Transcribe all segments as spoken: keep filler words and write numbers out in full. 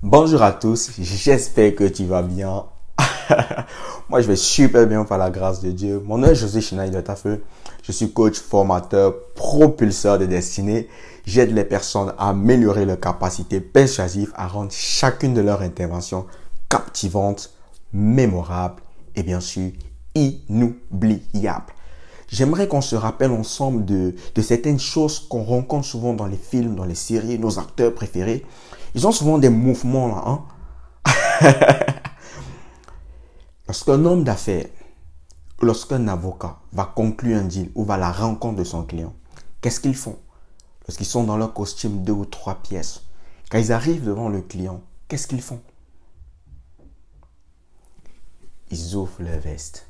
Bonjour à tous, j'espère que tu vas bien. Moi, je vais super bien par la grâce de Dieu. Mon nom est José Schneider Tafeu. Je suis coach, formateur, propulseur de destinée. J'aide les personnes à améliorer leurs capacités persuasives, à rendre chacune de leurs interventions captivantes, mémorables et bien sûr inoubliables. J'aimerais qu'on se rappelle ensemble de, de certaines choses qu'on rencontre souvent dans les films, dans les séries, nos acteurs préférés. Ils ont souvent des mouvements là, hein. Lorsqu'un homme d'affaires, lorsqu'un avocat va conclure un deal ou va à la rencontre de son client, qu'est-ce qu'ils font? Lorsqu'ils sont dans leur costume deux ou trois pièces, quand ils arrivent devant le client, qu'est-ce qu'ils font? Ils ouvrent leur veste.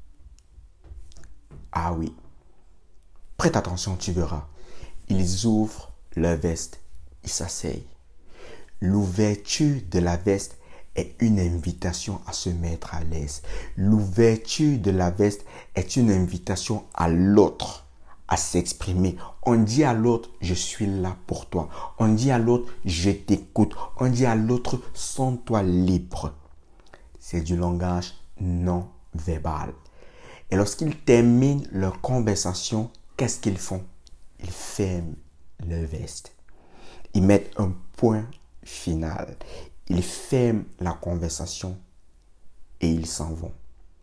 Ah oui, prête attention, tu verras. Ils ouvrent leur veste, ils s'asseyent. L'ouverture de la veste est une invitation à se mettre à l'aise. L'ouverture de la veste est une invitation à l'autre à s'exprimer. On dit à l'autre, je suis là pour toi. On dit à l'autre, je t'écoute. On dit à l'autre, sens-toi libre. C'est du langage non verbal. Et lorsqu'ils terminent leur conversation, qu'est-ce qu'ils font? Ils ferment leur veste. Ils mettent un point final. Ils ferment la conversation et ils s'en vont.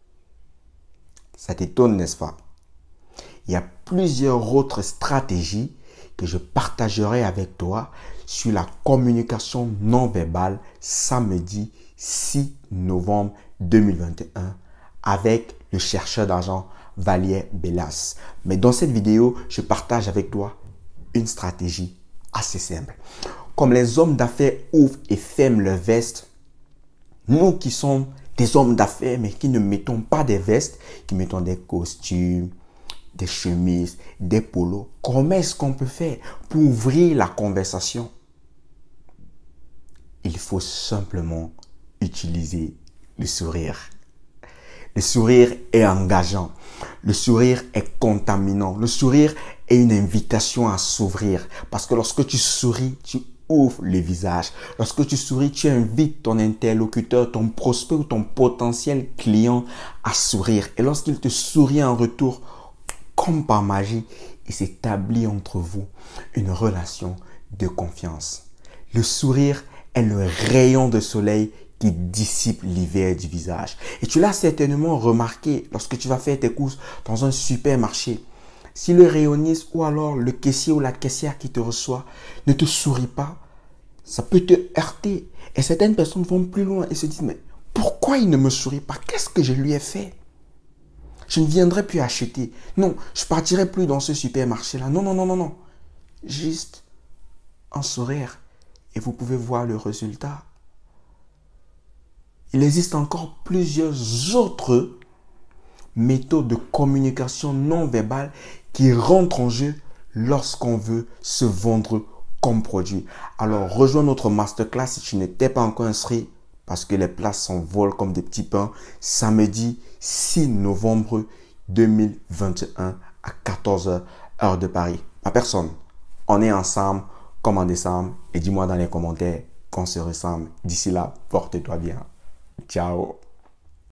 Ça t'étonne, n'est-ce pas? Il y a plusieurs autres stratégies que je partagerai avec toi sur la communication non verbale samedi six novembre deux mille vingt et un avec le chercheur d'argent Valier Bellas. Mais dans cette vidéo, je partage avec toi une stratégie assez simple. Comme les hommes d'affaires ouvrent et ferment leur veste, nous qui sommes des hommes d'affaires mais qui ne mettons pas des vestes, qui mettons des costumes, des chemises, des polos, comment est-ce qu'on peut faire pour ouvrir la conversation? Il faut simplement utiliser le sourire. Le sourire est engageant. Le sourire est contaminant. Le sourire est une invitation à s'ouvrir. Parce que lorsque tu souris, tu ouvres le visage. Lorsque tu souris, tu invites ton interlocuteur, ton prospect ou ton potentiel client à sourire. Et lorsqu'il te sourit en retour, comme par magie, il s'établit entre vous une relation de confiance. Le sourire est le rayon de soleil qui dissipe l'hiver du visage. Et tu l'as certainement remarqué lorsque tu vas faire tes courses dans un supermarché. Si le rayonniste ou alors le caissier ou la caissière qui te reçoit ne te sourit pas, ça peut te heurter. Et certaines personnes vont plus loin et se disent, mais pourquoi il ne me sourit pas? Qu'est-ce que je lui ai fait? Je ne viendrai plus acheter. Non, je partirai plus dans ce supermarché-là. Non, non, non, non, non. Juste un sourire et vous pouvez voir le résultat. Il existe encore plusieurs autres méthodes de communication non verbale qui rentrent en jeu lorsqu'on veut se vendre comme produit. Alors, rejoins notre masterclass si tu n'étais pas encore inscrit parce que les places s'envolent comme des petits pains samedi six novembre deux mille vingt et un à quatorze heures heure de Paris. Ma personne, on est ensemble comme en décembre et dis-moi dans les commentaires qu'on se ressemble. D'ici là, porte-toi bien. Ciao.